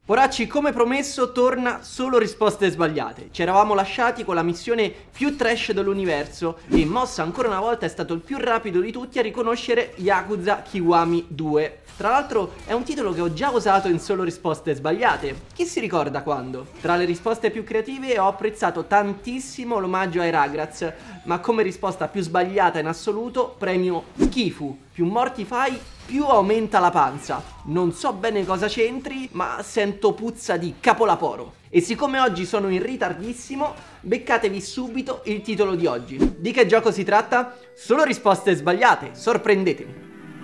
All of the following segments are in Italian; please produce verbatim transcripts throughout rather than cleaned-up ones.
Poracci, come promesso, torna Solo Risposte Sbagliate. Ci eravamo lasciati con la missione più trash dell'universo e Mossa ancora una volta è stato il più rapido di tutti a riconoscere Yakuza Kiwami due. Tra l'altro è un titolo che ho già usato in Solo Risposte Sbagliate. Chi si ricorda quando? Tra le risposte più creative ho apprezzato tantissimo l'omaggio ai Rugrats, ma come risposta più sbagliata in assoluto premio Schifu. Più morti fai, più aumenta la panza. Non so bene cosa c'entri, ma sento puzza di capolaporo. E siccome oggi sono in ritardissimo, beccatevi subito il titolo di oggi. Di che gioco si tratta? Solo risposte sbagliate, sorprendetemi.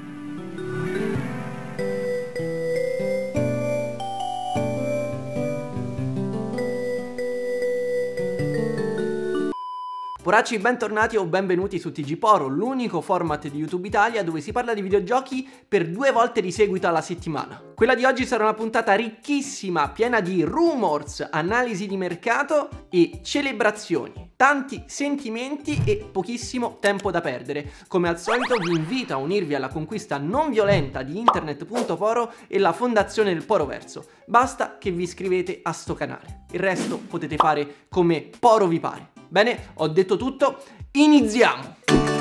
Poracci, bentornati o benvenuti su T G Poro, l'unico format di YouTube Italia dove si parla di videogiochi per due volte di seguito alla settimana. Quella di oggi sarà una puntata ricchissima, piena di rumors, analisi di mercato e celebrazioni. Tanti sentimenti e pochissimo tempo da perdere. Come al solito vi invito a unirvi alla conquista non violenta di internet punto poro e la fondazione del Poroverso. Basta che vi iscrivete a sto canale. Il resto potete fare come Poro vi pare. Bene, ho detto tutto, iniziamo!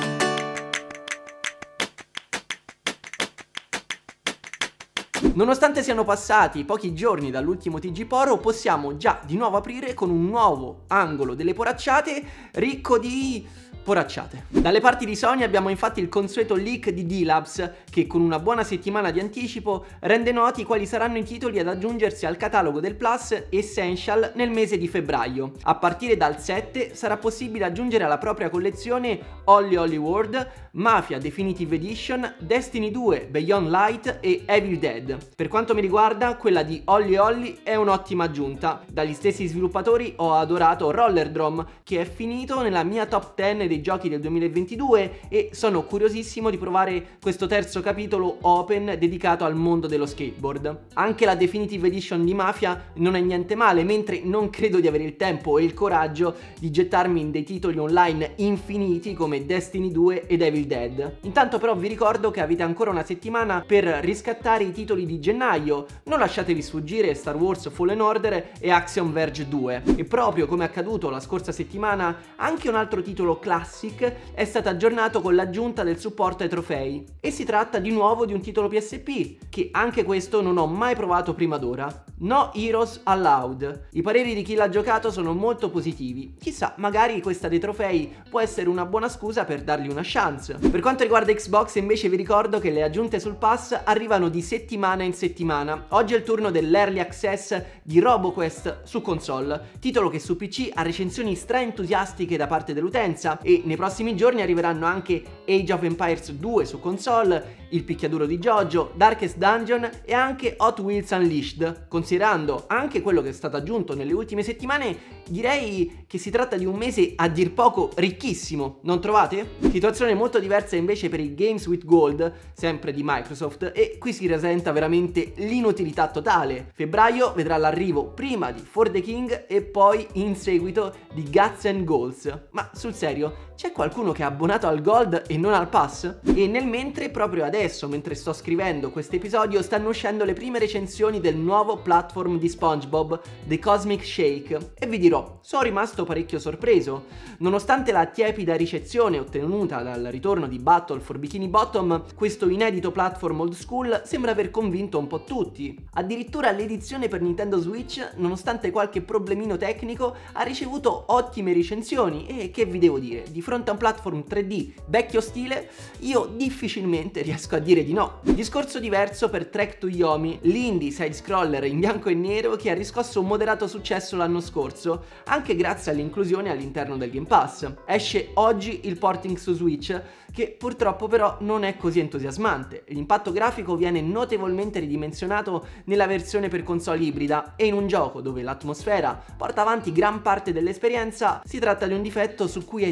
Nonostante siano passati pochi giorni dall'ultimo T G Poro, possiamo già di nuovo aprire con un nuovo angolo delle poracciate ricco di poracciate. Dalle parti di Sony abbiamo infatti il consueto leak di D-Labs che con una buona settimana di anticipo rende noti quali saranno i titoli ad aggiungersi al catalogo del Plus Essential nel mese di febbraio. A partire dal sette sarà possibile aggiungere alla propria collezione Holly Holly World, Mafia Definitive Edition, Destiny due Beyond Light e Evil Dead. Per quanto mi riguarda, quella di Holly Holly è un'ottima aggiunta. Dagli stessi sviluppatori ho adorato Rollerdrome, che è finito nella mia top dieci dei giochi del duemilaventidue e sono curiosissimo di provare questo terzo capitolo open dedicato al mondo dello skateboard. Anche la Definitive Edition di Mafia non è niente male, mentre non credo di avere il tempo e il coraggio di gettarmi in dei titoli online infiniti come Destiny due ed Evil Dead. Intanto però vi ricordo che avete ancora una settimana per riscattare i titoli di gennaio. Non lasciatevi sfuggire Star Wars Fallen Order e Axiom Verge due. E proprio come accaduto la scorsa settimana, anche un altro titolo classic è stato aggiornato con l'aggiunta del supporto ai trofei. E si tratta di nuovo di un titolo P S P, che anche questo non ho mai provato prima d'ora. No Heroes Allowed. I pareri di chi l'ha giocato sono molto positivi. Chissà, magari questa dei trofei può essere una buona scusa per dargli una chance. Per quanto riguarda Xbox invece vi ricordo che le aggiunte sul pass arrivano di settimana in settimana. Oggi è il turno dell'Early Access di RoboQuest su console, titolo che su P C ha recensioni stra-entusiastiche da parte dell'utenza e nei prossimi giorni arriveranno anche Age of Empires due su console, il picchiaduro di JoJo, Darkest Dungeon e anche Hot Wheels Unleashed. Considerando anche quello che è stato aggiunto nelle ultime settimane, direi che si tratta di un mese a dir poco ricchissimo, non trovate? Situazione molto diversa invece per i Games with Gold, sempre di Microsoft, e qui si presenta veramente l'inutilità totale. Febbraio vedrà l'arrivo prima di For the King e poi in seguito di Guts and Goals. Ma sul serio, c'è qualcuno che è abbonato al Gold e non al Pass? E nel mentre, proprio adesso, mentre sto scrivendo questo episodio, stanno uscendo le prime recensioni del nuovo platform di SpongeBob, The Cosmic Shake, e vi dirò, sono rimasto parecchio sorpreso. Nonostante la tiepida ricezione ottenuta dal ritorno di Battle for Bikini Bottom, questo inedito platform old school sembra aver convinto un po' tutti. Addirittura l'edizione per Nintendo Switch, nonostante qualche problemino tecnico, ha ricevuto ottime recensioni e che vi devo dire, di fronte a un platform tre D vecchio stile, io difficilmente riesco a dire di no. Discorso diverso per Trek to Yomi, l'indie side-scroller in bianco e nero che ha riscosso un moderato successo l'anno scorso, anche grazie all'inclusione all'interno del Game Pass. Esce oggi il porting su Switch, che purtroppo però non è così entusiasmante. L'impatto grafico viene notevolmente ridimensionato nella versione per console ibrida e in un gioco dove l'atmosfera porta avanti gran parte dell'esperienza si tratta di un difetto su cui è difficile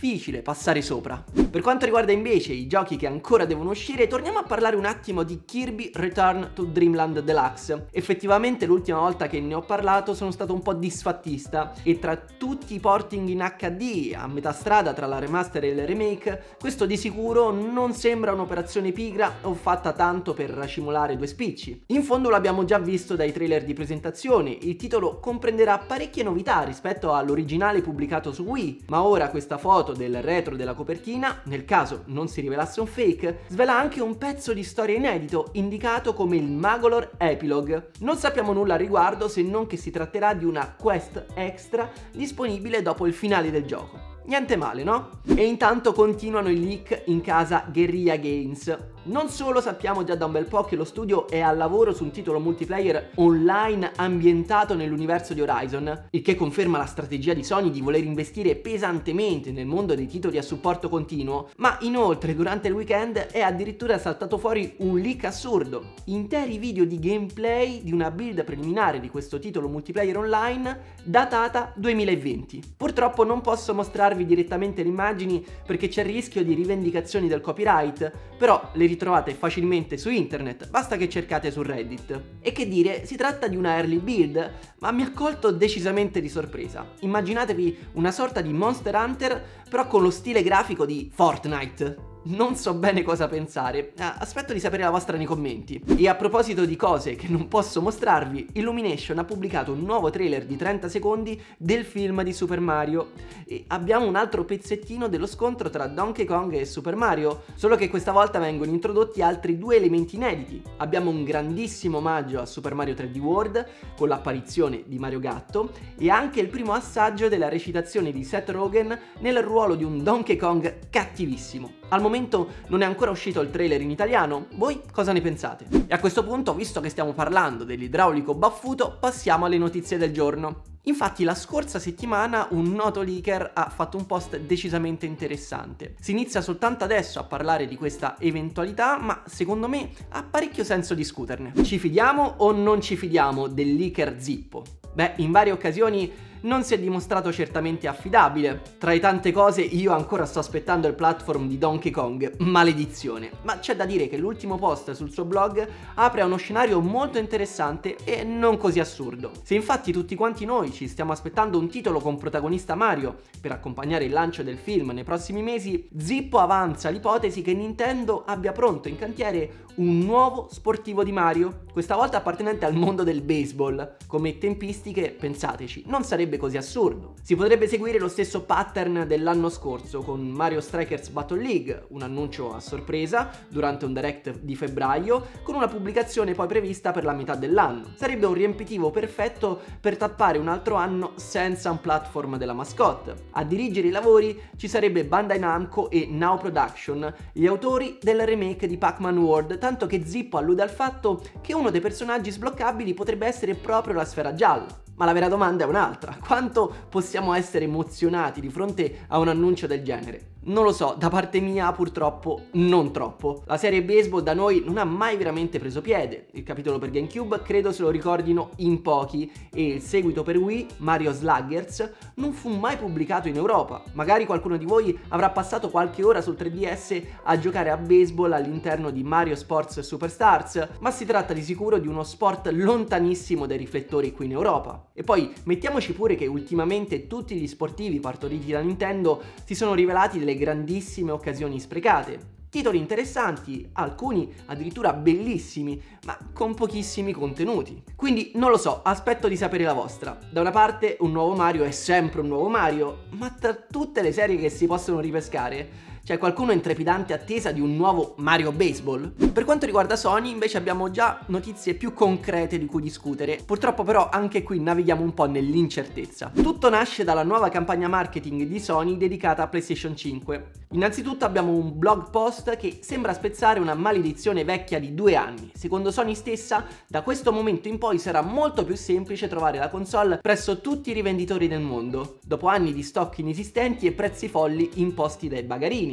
difficile passare sopra. Per quanto riguarda invece i giochi che ancora devono uscire, torniamo a parlare un attimo di Kirby Return to Dreamland Deluxe. Effettivamente l'ultima volta che ne ho parlato sono stato un po' disfattista e tra tutti i porting in acca di a metà strada tra la remaster e il remake, questo di sicuro non sembra un'operazione pigra o fatta tanto per racimolare due spicci. In fondo l'abbiamo già visto dai trailer di presentazione, il titolo comprenderà parecchie novità rispetto all'originale pubblicato su Wii, ma ora questa foto del retro della copertina, nel caso non si rivelasse un fake, svela anche un pezzo di storia inedito indicato come il Magolor Epilogue. Non sappiamo nulla al riguardo se non che si tratterà di una quest extra disponibile dopo il finale del gioco. Niente male, no? E intanto continuano i leak in casa Guerrilla Games. Non solo sappiamo già da un bel po' che lo studio è al lavoro su un titolo multiplayer online ambientato nell'universo di Horizon, il che conferma la strategia di Sony di voler investire pesantemente nel mondo dei titoli a supporto continuo, ma inoltre durante il weekend è addirittura saltato fuori un leak assurdo. Interi video di gameplay di una build preliminare di questo titolo multiplayer online datata duemilaventi. Purtroppo non posso mostrarvi direttamente le immagini perché c'è il rischio di rivendicazioni del copyright, però le ritrovate facilmente su internet, basta che cercate su Reddit. E che dire, si tratta di una early build, ma mi ha colto decisamente di sorpresa. Immaginatevi una sorta di Monster Hunter, però con lo stile grafico di Fortnite. Non so bene cosa pensare, aspetto di sapere la vostra nei commenti. E a proposito di cose che non posso mostrarvi, Illumination ha pubblicato un nuovo trailer di trenta secondi del film di Super Mario e abbiamo un altro pezzettino dello scontro tra Donkey Kong e Super Mario, solo che questa volta vengono introdotti altri due elementi inediti. Abbiamo un grandissimo omaggio a Super Mario tre D World con l'apparizione di Mario Gatto e anche il primo assaggio della recitazione di Seth Rogen nel ruolo di un Donkey Kong cattivissimo. Al momento non è ancora uscito il trailer in italiano, voi cosa ne pensate? E a questo punto, visto che stiamo parlando dell'idraulico baffuto, passiamo alle notizie del giorno. Infatti la scorsa settimana un noto leaker ha fatto un post decisamente interessante. Si inizia soltanto adesso a parlare di questa eventualità, ma secondo me ha parecchio senso discuterne. Ci fidiamo o non ci fidiamo del leaker Zippo? Beh, in varie occasioni non si è dimostrato certamente affidabile. Tra le tante cose io ancora sto aspettando il platform di Donkey Kong, maledizione. Ma c'è da dire che l'ultimo post sul suo blog apre a uno scenario molto interessante e non così assurdo. Se infatti tutti quanti noi ci stiamo aspettando un titolo con protagonista Mario per accompagnare il lancio del film nei prossimi mesi, Zippo avanza l'ipotesi che Nintendo abbia pronto in cantiere un nuovo sportivo di Mario, questa volta appartenente al mondo del baseball. Come tempistiche, pensateci, non sarebbe così assurdo. Si potrebbe seguire lo stesso pattern dell'anno scorso con Mario Strikers Battle League, un annuncio a sorpresa durante un direct di febbraio, con una pubblicazione poi prevista per la metà dell'anno. Sarebbe un riempitivo perfetto per tappare un altro anno senza un platform della mascotte. A dirigere i lavori ci sarebbe Bandai Namco e Now Production, gli autori del remake di Pac-Man World, tanto che Zippo allude al fatto che uno dei personaggi sbloccabili potrebbe essere proprio la sfera gialla. Ma la vera domanda è un'altra: quanto possiamo essere emozionati di fronte a un annuncio del genere? Non lo so, da parte mia purtroppo non troppo. La serie baseball da noi non ha mai veramente preso piede. Il capitolo per GameCube credo se lo ricordino in pochi e il seguito per Wii, Mario Sluggers, non fu mai pubblicato in Europa. Magari qualcuno di voi avrà passato qualche ora sul tre D S a giocare a baseball all'interno di Mario Sports Superstars, ma si tratta di sicuro di uno sport lontanissimo dai riflettori qui in Europa. E poi mettiamoci pure che ultimamente tutti gli sportivi partoriti da Nintendo si sono rivelati delle grandissime occasioni sprecate. Titoli interessanti, alcuni addirittura bellissimi, ma con pochissimi contenuti. Quindi non lo so, aspetto di sapere la vostra. Da una parte un nuovo Mario è sempre un nuovo Mario, ma tra tutte le serie che si possono ripescare c'è qualcuno in trepidante attesa di un nuovo Mario Baseball? Per quanto riguarda Sony invece abbiamo già notizie più concrete di cui discutere. Purtroppo però anche qui navighiamo un po' nell'incertezza. Tutto nasce dalla nuova campagna marketing di Sony dedicata a PlayStation cinque. Innanzitutto abbiamo un blog post che sembra spezzare una maledizione vecchia di due anni. Secondo Sony stessa, da questo momento in poi sarà molto più semplice trovare la console presso tutti i rivenditori del mondo, dopo anni di stock inesistenti e prezzi folli imposti dai bagarini.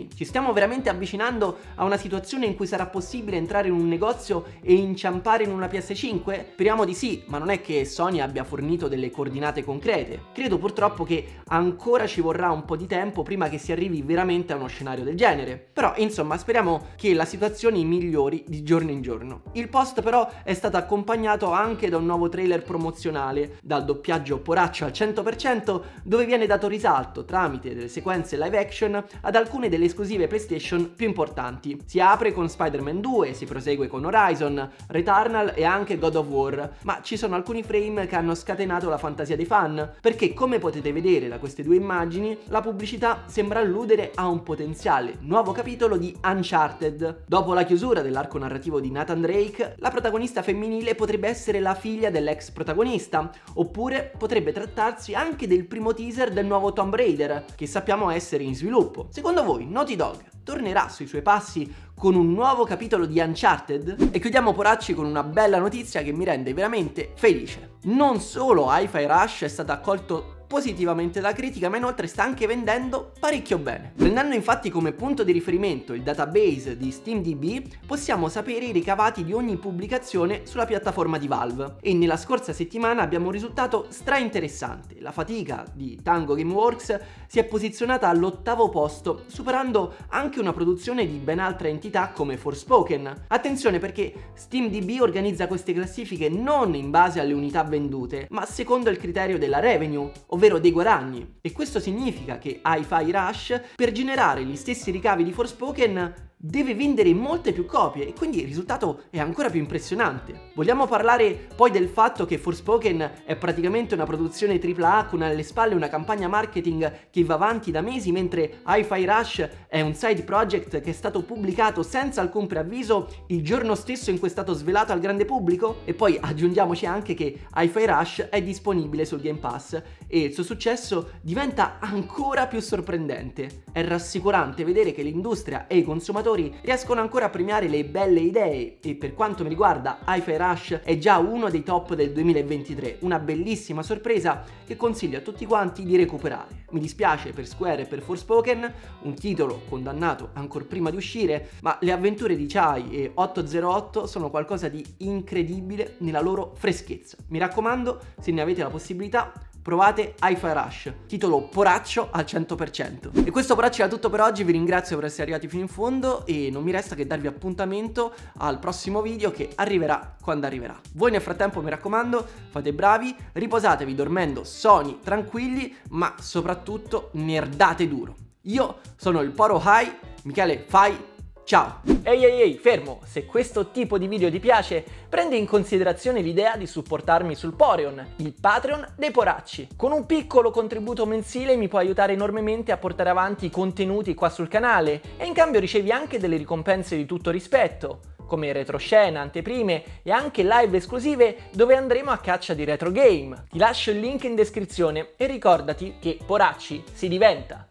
immagini? Ci stiamo veramente avvicinando a una situazione in cui sarà possibile entrare in un negozio e inciampare in una P S cinque? Speriamo di sì, ma non è che Sony abbia fornito delle coordinate concrete. Credo purtroppo che ancora ci vorrà un po' di tempo prima che si arrivi veramente a uno scenario del genere. Però insomma speriamo che la situazione migliori di giorno in giorno. Il post però è stato accompagnato anche da un nuovo trailer promozionale, dal doppiaggio poraccio al cento per cento, dove viene dato risalto tramite delle sequenze live action ad alcune delle esclusive PlayStation più importanti. Si apre con Spider-Man due, si prosegue con Horizon, Returnal e anche God of War, ma ci sono alcuni frame che hanno scatenato la fantasia dei fan, perché come potete vedere da queste due immagini, la pubblicità sembra alludere a un potenziale nuovo capitolo di Uncharted. Dopo la chiusura dell'arco narrativo di Nathan Drake, la protagonista femminile potrebbe essere la figlia dell'ex protagonista, oppure potrebbe trattarsi anche del primo teaser del nuovo Tomb Raider, che sappiamo essere in sviluppo. Secondo voi Naughty Dog tornerà sui suoi passi con un nuovo capitolo di Uncharted? E chiudiamo poracci con una bella notizia che mi rende veramente felice. Non solo Hi-Fi Rush è stato accolto positivamente dalla critica, ma inoltre sta anche vendendo parecchio bene. Prendendo infatti come punto di riferimento il database di SteamDB, possiamo sapere i ricavati di ogni pubblicazione sulla piattaforma di Valve, e nella scorsa settimana abbiamo un risultato stra interessante. La fatica di Tango Gameworks si è posizionata all'ottavo posto, superando anche una produzione di ben altra entità come Forspoken. Attenzione, perché SteamDB organizza queste classifiche non in base alle unità vendute, ma secondo il criterio della revenue, ovvero dei guadagni, e questo significa che Hi-Fi Rush, per generare gli stessi ricavi di Forspoken, deve vendere molte più copie, e quindi il risultato è ancora più impressionante. Vogliamo parlare poi del fatto che Forspoken è praticamente una produzione tripla A con alle spalle una campagna marketing che va avanti da mesi, mentre Hi-Fi Rush è un side project che è stato pubblicato senza alcun preavviso il giorno stesso in cui è stato svelato al grande pubblico? E poi aggiungiamoci anche che Hi-Fi Rush è disponibile sul Game Pass e il suo successo diventa ancora più sorprendente. È rassicurante vedere che l'industria e i consumatori riescono ancora a premiare le belle idee, e per quanto mi riguarda Hi-Fi Rush è già uno dei top del duemilaventitré, una bellissima sorpresa che consiglio a tutti quanti di recuperare. Mi dispiace per Square e per Forspoken, un titolo condannato ancora prima di uscire, ma le avventure di Chai e otto zero otto sono qualcosa di incredibile nella loro freschezza. Mi raccomando, se ne avete la possibilità, provate Hi-Fi Rush, titolo poraccio al cento per cento. E questo poraccio era tutto per oggi, vi ringrazio per essere arrivati fino in fondo e non mi resta che darvi appuntamento al prossimo video che arriverà quando arriverà. Voi nel frattempo, mi raccomando, fate bravi, riposatevi dormendo sonni tranquilli, ma soprattutto nerdate duro. Io sono il Poro High, Michele Fai. Ciao! Ehi ehi ehi, fermo! Se questo tipo di video ti piace, prendi in considerazione l'idea di supportarmi sul Poreon, il Patreon dei poracci. Con un piccolo contributo mensile mi puoi aiutare enormemente a portare avanti i contenuti qua sul canale, e in cambio ricevi anche delle ricompense di tutto rispetto, come retroscena, anteprime e anche live esclusive dove andremo a caccia di retro game. Ti lascio il link in descrizione e ricordati che poracci si diventa!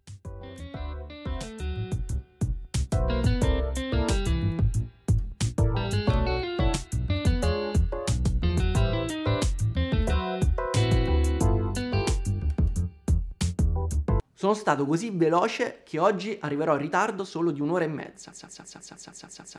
Sono stato così veloce che oggi arriverò in ritardo solo di un'ora e mezza.